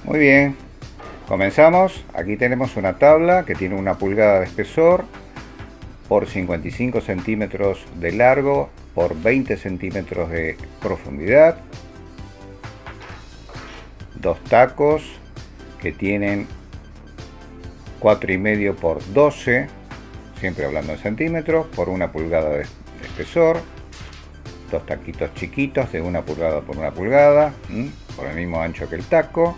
Muy bien, comenzamos. Aquí tenemos una tabla que tiene 1 pulgada de espesor por 55 centímetros de largo por 20 centímetros de profundidad. Dos tacos que tienen 4,5 por 12, siempre hablando en centímetros, por 1 pulgada de espesor. Dos taquitos chiquitos de 1 pulgada por 1 pulgada, por el mismo ancho que el taco.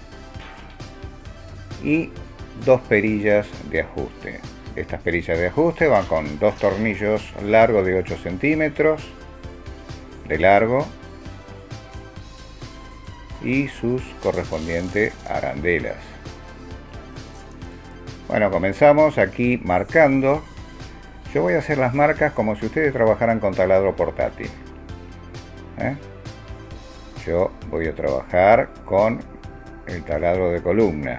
Y dos perillas de ajuste. Estas perillas de ajuste van con dos tornillos largos de 8 centímetros de largo y sus correspondientes arandelas. Bueno, comenzamos aquí marcando. Yo voy a hacer las marcas como si ustedes trabajaran con taladro portátil. Yo voy a trabajar con el taladro de columna.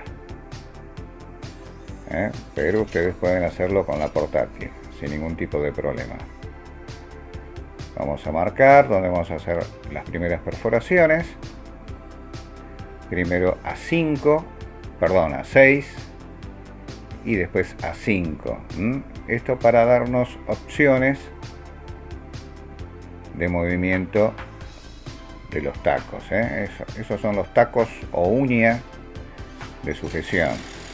Pero ustedes pueden hacerlo con la portátil sin ningún tipo de problema. Vamos a marcar donde vamos a hacer las primeras perforaciones. Primero a 5, perdón, a 6 y después a 5. Esto para darnos opciones de movimiento de los tacos. Esos son los tacos o uña de sujeción.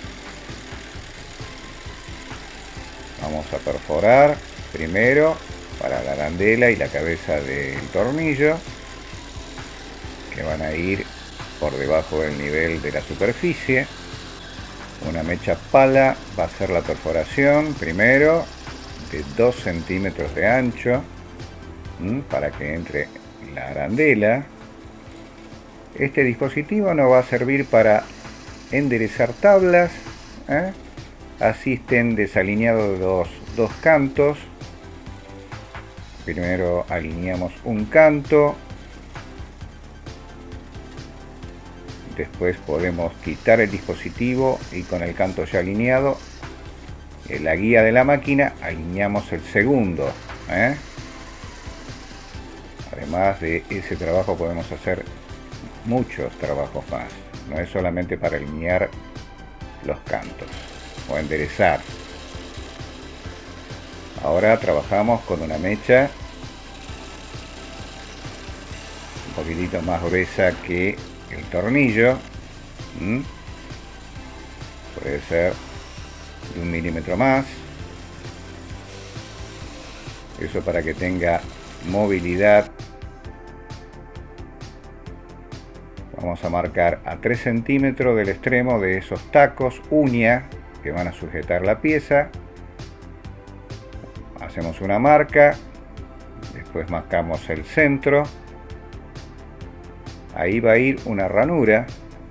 Vamos a perforar primero para la arandela y la cabeza del tornillo, que van a ir por debajo del nivel de la superficie. Una mecha pala va a hacer la perforación primero de 2 centímetros de ancho, para que entre la arandela. Este dispositivo nos va a servir para enderezar tablas, así estén desalineados los dos cantos. Primero alineamos un canto, después podemos quitar el dispositivo y con el canto ya alineado, en la guía de la máquina alineamos el segundo. Además de ese trabajo podemos hacer muchos trabajos más, no es solamente para alinear los cantos o enderezar. Ahora trabajamos con una mecha un poquitito más gruesa que el tornillo. Puede ser de 1 milímetro más. Eso para que tenga movilidad. Vamos a marcar a 3 centímetros del extremo de esos tacos uña que van a sujetar la pieza. Hacemos una marca, después marcamos el centro. Ahí va a ir una ranura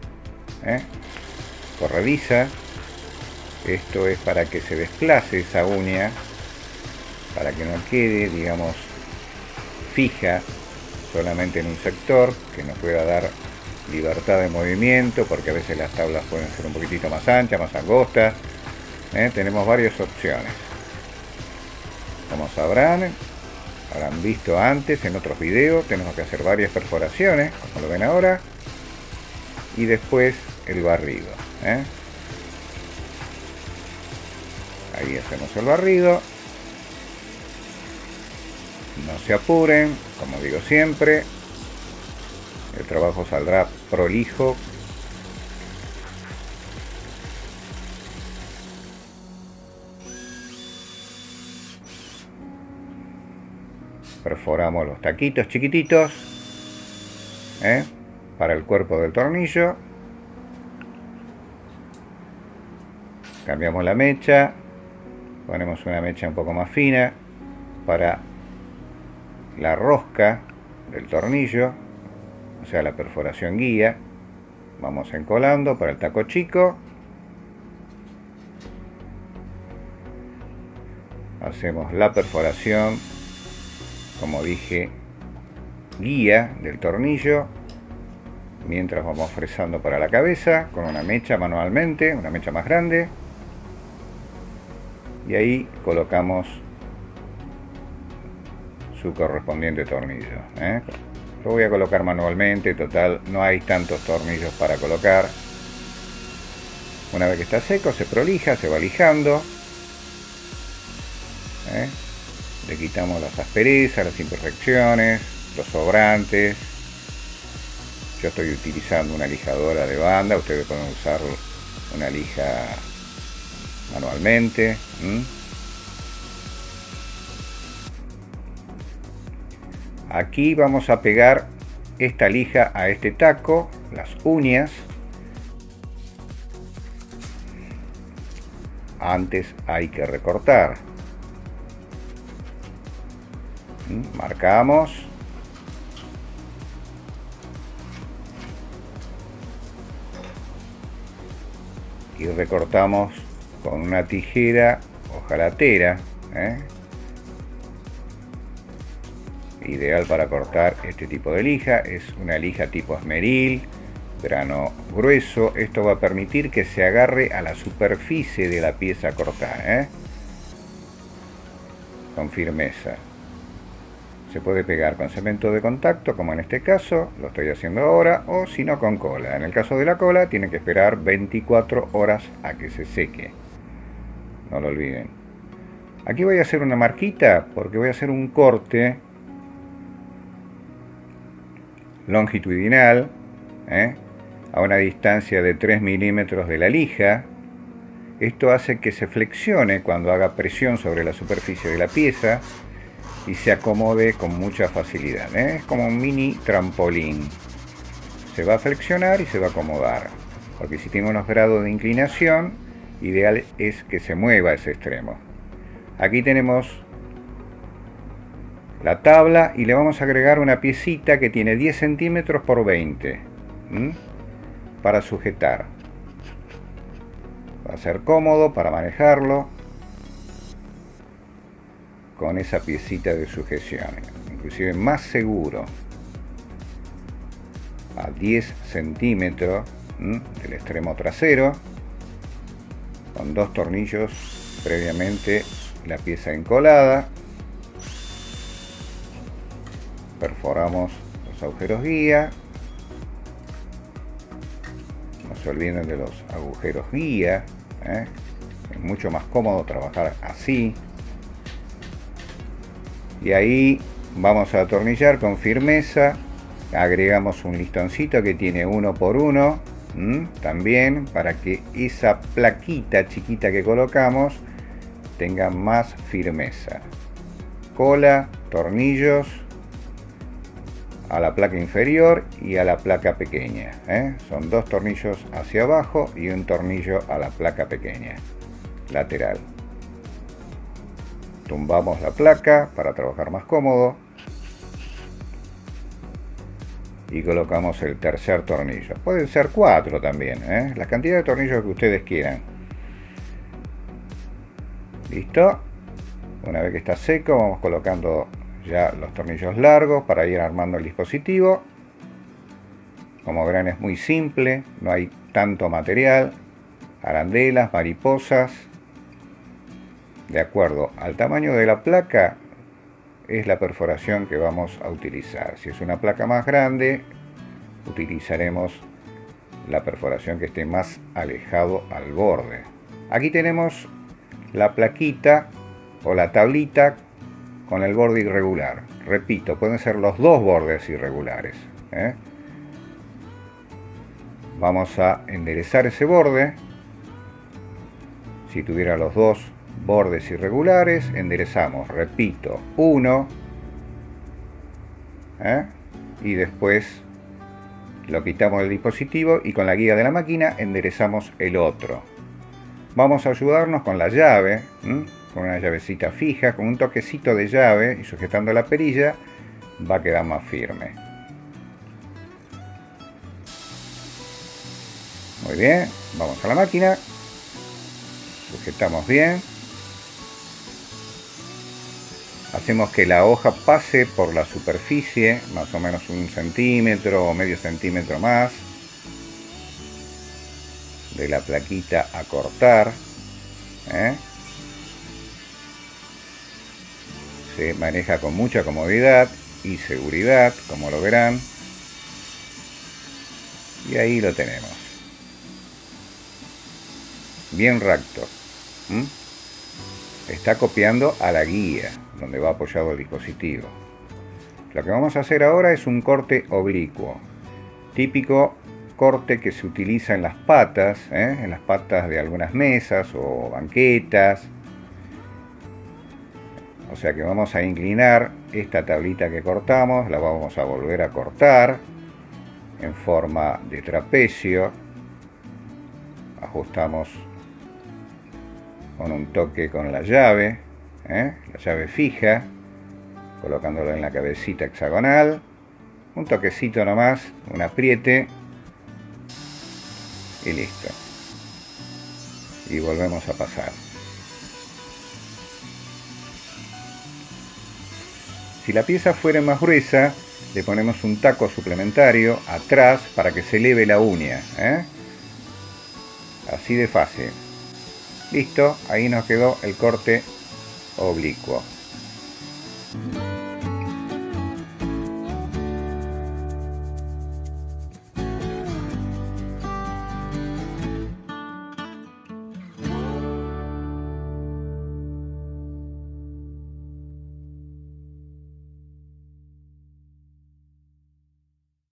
corrediza. Esto es para que se desplace esa uña, para que no quede, digamos, fija solamente en un sector, que nos pueda dar libertad de movimiento, porque a veces las tablas pueden ser un poquitito más anchas, más angostas. Tenemos varias opciones. Como sabrán, habrán visto antes en otros videos, tenemos que hacer varias perforaciones, como lo ven ahora, y después el barrido. Ahí hacemos el barrido. No se apuren, como digo siempre, el trabajo saldrá prolijo. Perforamos los taquitos chiquititos para el cuerpo del tornillo. Cambiamos la mecha, ponemos una mecha un poco más fina para la rosca del tornillo, o sea, la perforación guía. Vamos encolando para el taco chico. Hacemos la perforación, como dije, guía del tornillo, mientras vamos fresando para la cabeza con una mecha manualmente, una mecha más grande, y ahí colocamos su correspondiente tornillo. Lo voy a colocar manualmente, total no hay tantos tornillos para colocar. Una vez que está seco se prolija, se va lijando. Le quitamos las asperezas, las imperfecciones, los sobrantes. Yo estoy utilizando una lijadora de banda, ustedes pueden usar una lija manualmente. Aquí vamos a pegar esta lija a este taco, las uñas. Antes hay que recortar. Marcamos. Y recortamos con una tijera hojalatera. Ideal para cortar este tipo de lija. Es una lija tipo esmeril, grano grueso. Esto va a permitir que se agarre a la superficie de la pieza cortada, con firmeza. Se puede pegar con cemento de contacto, como en este caso, lo estoy haciendo ahora, o si no con cola. En el caso de la cola, tiene que esperar 24 horas a que se seque. No lo olviden. Aquí voy a hacer una marquita, porque voy a hacer un corte longitudinal, a una distancia de 3 milímetros de la lija. Esto hace que se flexione cuando haga presión sobre la superficie de la pieza y se acomode con mucha facilidad. Es como un mini trampolín. Se va a flexionar y se va a acomodar, porque si tiene unos grados de inclinación, ideal es que se mueva ese extremo. Aquí tenemos la tabla y le vamos a agregar una piecita que tiene 10 centímetros por 20 para sujetar. Va a ser cómodo para manejarlo con esa piecita de sujeción, inclusive más seguro. A 10 centímetros del extremo trasero, con 2 tornillos previamente la pieza encolada. Perforamos los agujeros guía. No se olviden de los agujeros guía. Es mucho más cómodo trabajar así. Y ahí vamos a atornillar con firmeza. Agregamos un listoncito que tiene 1 por 1 también, para que esa plaquita chiquita que colocamos tenga más firmeza. Cola, tornillos a la placa inferior y a la placa pequeña. Son 2 tornillos hacia abajo y un tornillo a la placa pequeña lateral. Tumbamos la placa para trabajar más cómodo y colocamos el tercer tornillo. Pueden ser 4 también, la cantidad de tornillos que ustedes quieran. Listo. Una vez que está seco, vamos colocando ya los tornillos largos para ir armando el dispositivo. Como verán, es muy simple, no hay tanto material. Arandelas, mariposas. De acuerdo al tamaño de la placa es la perforación que vamos a utilizar. Si es una placa más grande, utilizaremos la perforación que esté más alejado al borde. Aquí tenemos la plaquita o la tablita con el borde irregular. Repito, pueden ser los 2 bordes irregulares. Vamos a enderezar ese borde. Si tuviera los 2 bordes irregulares, enderezamos, repito, uno, y después lo quitamos del dispositivo y con la guía de la máquina enderezamos el otro. Vamos a ayudarnos con la llave, con una llavecita fija, con un toquecito de llave y sujetando la perilla va a quedar más firme. Muy bien, vamos a la máquina, sujetamos bien. Hacemos que la hoja pase por la superficie, más o menos 1 centímetro o medio centímetro más de la plaquita a cortar. Se maneja con mucha comodidad y seguridad, como lo verán. Y ahí lo tenemos. bien recto. ¿Mm? Está copiando a la guía donde va apoyado el dispositivo. Lo que vamos a hacer ahora es un corte oblicuo, típico corte que se utiliza en las patas de algunas mesas o banquetas. O sea que vamos a inclinar esta tablita que cortamos, la vamos a volver a cortar en forma de trapecio. Ajustamos con un toque con la llave fija, colocándolo en la cabecita hexagonal, un toquecito nomás, un apriete y listo. Y volvemos a pasar. Si la pieza fuera más gruesa, le ponemos un taco suplementario atrás para que se eleve la uña, así de fácil. Listo, ahí nos quedó el corte oblicuo.